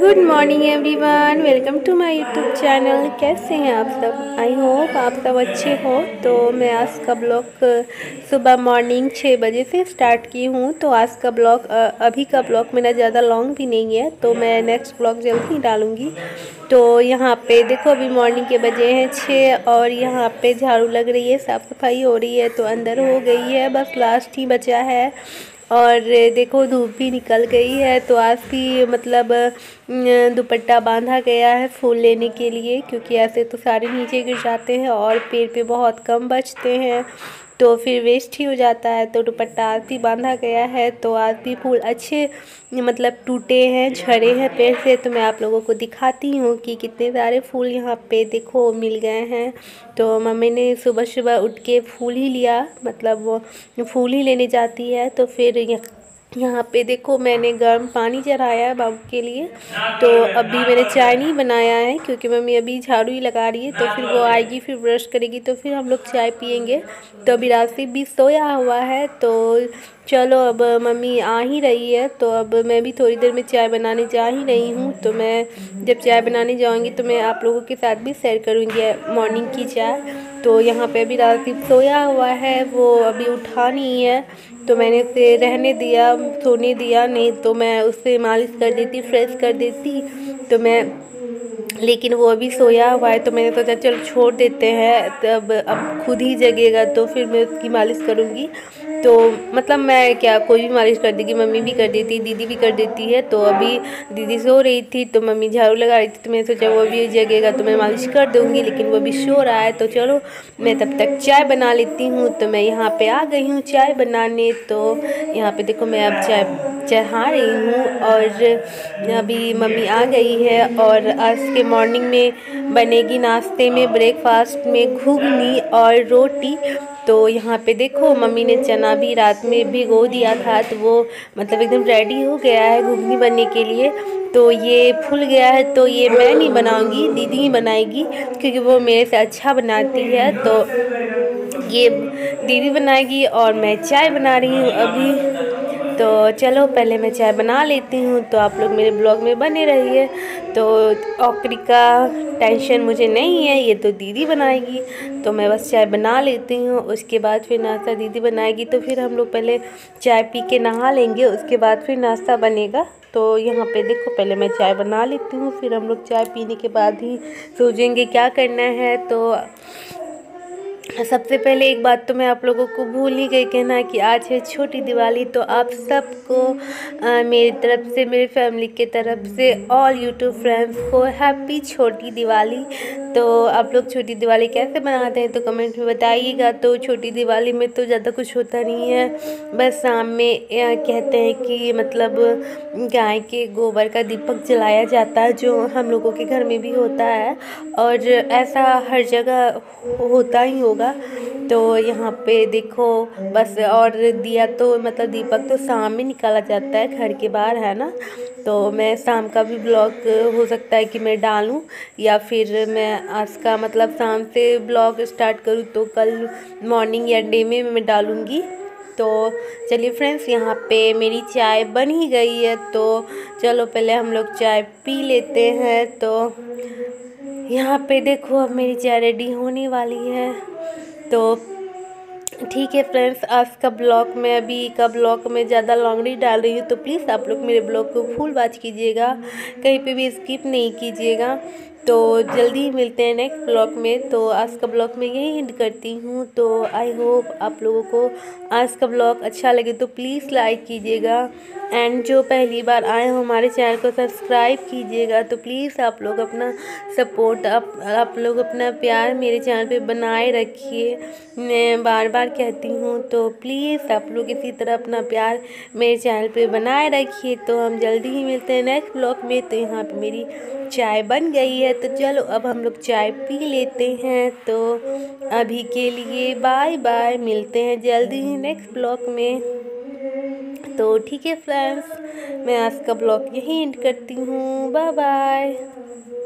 Good morning everyone, welcome to my YouTube channel. कैसे हैं आप सब? आई होप आप सब अच्छे हो। तो मैं आज का ब्लॉग सुबह मॉर्निंग 6 बजे से स्टार्ट की हूँ। तो आज का ब्लॉग अभी का ब्लॉग मेरा ज़्यादा लॉन्ग भी नहीं है, तो मैं नेक्स्ट ब्लॉग जल्द ही डालूँगी। तो यहाँ पे देखो अभी मॉर्निंग के बजे हैं 6 और यहाँ पे झाड़ू लग रही है, साफ़ सफाई हो रही है। तो अंदर हो गई है, बस लास्ट ही बचा है। और देखो धूप भी निकल गई है। तो आज भी मतलब दुपट्टा बांधा गया है फूल लेने के लिए, क्योंकि ऐसे तो सारे नीचे गिर जाते हैं और पेड़ पे बहुत कम बचते हैं, तो फिर वेस्ट ही हो जाता है। तो दुपट्टा आज भी बांधा गया है। तो आज भी फूल अच्छे मतलब टूटे हैं, झड़े हैं पेड़ से। तो मैं आप लोगों को दिखाती हूँ कि कितने सारे फूल यहाँ पे देखो मिल गए हैं। तो मम्मी ने सुबह सुबह उठ के फूल ही लिया, मतलब वो फूल ही लेने जाती है। तो फिर यहाँ पे देखो मैंने गर्म पानी चढ़ाया है बाबू के लिए। तो अभी मैंने चाय नहीं बनाया है, क्योंकि मम्मी अभी झाड़ू ही लगा रही है। तो फिर वो आएगी, फिर ब्रश करेगी, तो फिर हम लोग चाय पियेंगे। तो अभी राशि भी सोया हुआ है। तो चलो अब मम्मी आ ही रही है, तो अब मैं भी थोड़ी देर में चाय बनाने जा ही रही हूँ। तो मैं जब चाय बनाने जाऊँगी तो मैं आप लोगों के साथ भी शेयर करूँगी मॉर्निंग की चाय। तो यहाँ पे अभी राशि सोया हुआ है, वो अभी उठा नहीं है। तो मैंने उसे रहने दिया, सोने दिया, नहीं तो मैं उससे मालिश कर देती, फ्रेश कर देती। तो मैं लेकिन वो अभी सोया हुआ है, तो मैंने सोचा चल छोड़ देते हैं, तब अब खुद ही जगेगा तो फिर मैं उसकी मालिश करूँगी। तो मतलब मैं क्या, कोई भी मालिश कर देगी, मम्मी भी कर देती, दीदी भी कर देती है। तो अभी दीदी सो रही थी, तो मम्मी झाड़ू लगा रही थी, तो मैंने सोचा वो अभी जगेगा तो मैं मालिश कर दूँगी, लेकिन वो अभी सो रहा है। तो चलो मैं तब तक चाय बना लेती हूँ। तो मैं यहाँ पे आ गई हूँ चाय बनाने। तो यहाँ पे देखो मैं अब चाय चढ़ा रही हूँ और अभी मम्मी आ गई है। और आज के मॉर्निंग में बनेगी नाश्ते में, ब्रेकफास्ट में घुगनी और रोटी। तो यहाँ पे देखो मम्मी ने चना भी रात में भिगो दिया था, तो वो मतलब एकदम रेडी हो गया है घुगनी बनने के लिए। तो ये फूल गया है, तो ये मैं नहीं बनाऊंगी, दीदी ही बनाएगी, क्योंकि वो मेरे से अच्छा बनाती है। तो ये दीदी बनाएगी और मैं चाय बना रही हूँ अभी। तो चलो पहले मैं चाय बना लेती हूँ, तो आप लोग मेरे ब्लॉग में बने रहिए। तो औकरी का टेंशन मुझे नहीं है, ये तो दीदी बनाएगी। तो मैं बस चाय बना लेती हूँ, उसके बाद फिर नाश्ता दीदी बनाएगी। तो फिर हम लोग पहले चाय पी के नहा लेंगे, उसके बाद फिर नाश्ता बनेगा। तो यहाँ पे देखो पहले मैं चाय बना लेती हूँ, फिर हम लोग चाय पीने के बाद ही सोचेंगे क्या करना है। तो सबसे पहले एक बात तो मैं आप लोगों को भूल ही गई कहना कि आज है छोटी दिवाली। तो आप सबको मेरी तरफ से, मेरी फैमिली के तरफ से, ऑल यूट्यूब फ्रेंड्स को हैप्पी छोटी दिवाली। तो आप लोग छोटी दिवाली कैसे मनाते हैं तो कमेंट में बताइएगा। तो छोटी दिवाली में तो ज़्यादा कुछ होता नहीं है, बस शाम में कहते हैं कि मतलब गाय के गोबर का दीपक जलाया जाता है, जो हम लोगों के घर में भी होता है और ऐसा हर जगह होता ही होगा। तो यहाँ पे देखो बस, और दिया तो मतलब दीपक तो शाम में निकाला जाता है घर के बाहर, है ना। तो मैं शाम का भी ब्लॉग हो सकता है कि मैं डालूं, या फिर मैं आज का मतलब शाम से ब्लॉग स्टार्ट करूं तो कल मॉर्निंग या डे में मैं डालूंगी। तो चलिए फ्रेंड्स, यहाँ पे मेरी चाय बन ही गई है। तो चलो पहले हम लोग चाय पी लेते हैं। तो यहाँ पे देखो अब मेरी चाय रेडी होने वाली है। तो ठीक है फ्रेंड्स, आज का ब्लॉग मैं अभी का ब्लॉग में ज़्यादा लॉन्ग नहीं डाल रही हूँ, तो प्लीज़ आप लोग मेरे ब्लॉग को फुल वॉच कीजिएगा, कहीं पे भी स्किप नहीं कीजिएगा। तो जल्दी ही मिलते हैं नेक्स्ट ब्लॉग में। तो आज का ब्लॉग मैं यही एंड करती हूँ। तो आई होप आप लोगों को आज का ब्लॉग अच्छा लगे, तो प्लीज़ लाइक कीजिएगा, एंड जो पहली बार आए हो हमारे चैनल को सब्सक्राइब कीजिएगा। तो प्लीज़ आप लोग अपना सपोर्ट, आप लोग अपना प्यार मेरे चैनल पे बनाए रखिए, मैं बार बार कहती हूँ। तो प्लीज़ आप लोग इसी तरह अपना प्यार मेरे चैनल पे बनाए रखिए। तो हम जल्दी ही मिलते हैं नेक्स्ट ब्लॉग में। तो यहाँ पे मेरी चाय बन गई है, तो चलो अब हम लोग चाय पी लेते हैं। तो अभी के लिए बाय बाय, मिलते हैं जल्दी ही नेक्स्ट ब्लॉग में। तो ठीक है फ्रेंड्स, मैं आज का ब्लॉग यहीं एंड करती हूँ। Bye bye.